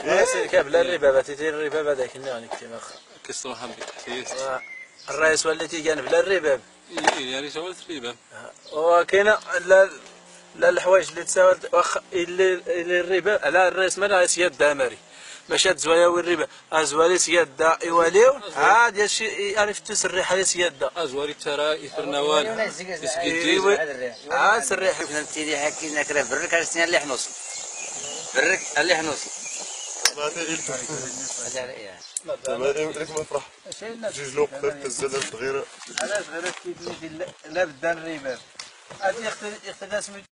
كابلا الربابة تيتير الربابة ذاك اللي غادي كتير واخا كيصلح بك حسيت الرئيس والتي كان بلا الرباب يا ريت ولد الرباب وكاينه لا الحوايج اللي تساوت واخا اللي الربا على الرئيس مالا سياد دامري باش تزوايا والربا ازوالي سياد دا ايواليو عاد يا شي عرف تسريح على سياد دا ازواري ترى يفرنوال ايوا عاد سريح فهمتيني حكينا كرا برك على السنه اللي حنوصل برك اللي حنوصل ما لك ما فرح جوج لوقت الزلة صغيرة علاش غير كيدني لا بدا الرباب هذه اختلاس